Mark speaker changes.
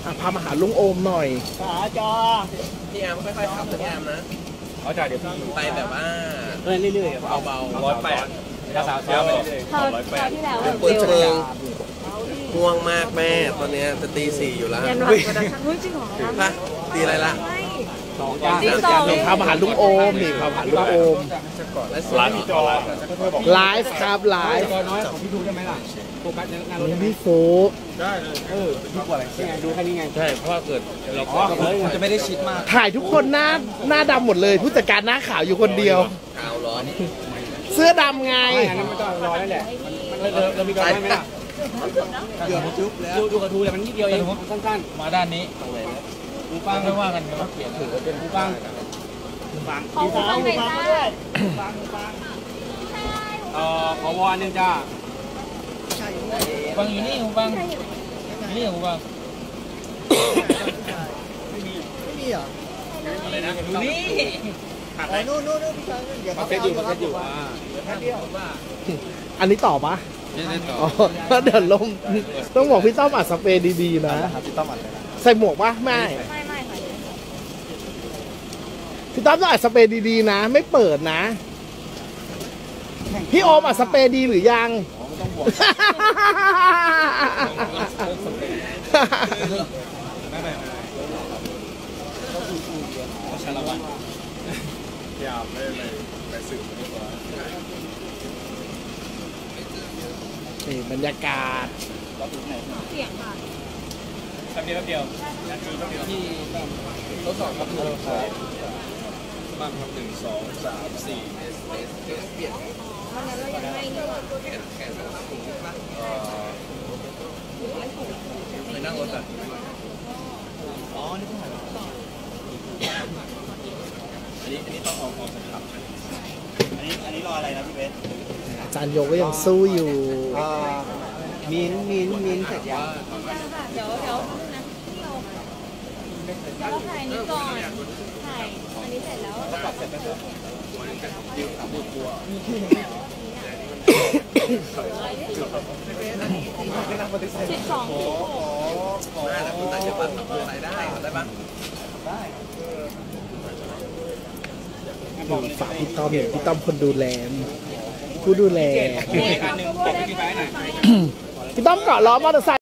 Speaker 1: พามาหาลุงโอมหน่อย
Speaker 2: ขาจอ
Speaker 3: พี่แอมไม่ค่อยขับนะพี่แอมนะ
Speaker 4: เขาจ่ายเดี๋ยวพี่
Speaker 3: ไปแบบว่า
Speaker 4: เรื่อยๆ
Speaker 3: เบาๆ
Speaker 4: 108ถ้าสาวเช้าไปเรื่อยๆ
Speaker 5: ที่แล้ว
Speaker 3: เปิดเชิงง่วงมากแม่ตอนนี้จะตี 4อยู่แล้ว
Speaker 5: ยันวันกว่าจะเฮ้ยจริงเหรอ
Speaker 3: ฮะตีอะไรล่ะ
Speaker 1: พามาหาลุงโอมนี่พามาหาลุงโอมไลฟ์ครับไลฟ์
Speaker 4: น้อยของพี่ดูได้ไหมล่ะโฟกัสงานรถ
Speaker 1: พี่โฟก
Speaker 4: ได้เลยดีกว่าอะไรไงดูแค่นี้ไงใช่เพราะเกิดเราก็จะไม่ได้ชิดมาก
Speaker 1: ถ่ายทุกคนหน้าดำหมดเลยผู้จัดการหน้าขาวอยู่คนเดียว
Speaker 3: ขาวร้อน
Speaker 1: เสื้อดำไง
Speaker 4: นั้นมันก็รอได้แหละเรามีการไหมล่ะเดี๋ยวจุ๊บแล้วดูกระทูเลยมันนิดเดียวเองสั้นๆมาด้านนี้ผู้ฟังไม่ว่ากันเขาเขียนถือเป็นผู้ฟัง
Speaker 5: เขาฟังไปจ้า
Speaker 4: ขอวอนนึงจ้าฟังอยู่นี่หูฟังนี่หูฟังไม่มีเหรออะไรนะดูนี่
Speaker 2: นู่นพี่ชายเดี๋ยว
Speaker 4: เขาเซ็ตอยู่
Speaker 1: อันนี้ต่อปะอ๋อเดี๋ยวลมต้องบอกพี่ต้อมอัดสเปรย์ดีๆนะ
Speaker 4: พี่ต้อมอัด
Speaker 1: ใส่หมวกปะไม่
Speaker 5: ค่ะ
Speaker 1: พี่ต้อมต้องอัดสเปรย์ดีๆนะไม่เปิดนะพี่โอมอัดสเปรย์ดีหรือยัง
Speaker 4: ไม่ต้องบอกไม่ชาละวันยามไปสื่อดีกว่า
Speaker 1: นี่บรรยากาศ
Speaker 5: เสียงค่ะ
Speaker 4: แป๊บเดียวที่ทดสอบครับบ้างครับ1 2 3 4
Speaker 3: เปลี่ยน
Speaker 5: วันนั้นเรายังไม่นี่
Speaker 3: ไปนั่งรถอ่ะ
Speaker 4: อ๋อนี่ต้องถ่ายอันนี้ต้องออกจากขับอันนี้รออะไรนะพี่เบส
Speaker 1: จานโยก็ยังสู้อยู่
Speaker 2: มินเสร็จยัง
Speaker 5: เดี๋ยวนะเราถ่ายนี้ก่อนถ่ายอันนี้เสร็จแล้ว12
Speaker 3: น่าจะคุณอาจจะปัดใส่ได้ปะ
Speaker 1: ฝากพี่ต้อมเนี่ยพี่ต้อมคนดูแลผู้ดูแลพี่ต้อมเกาะล้อมอเตอร์ไซค์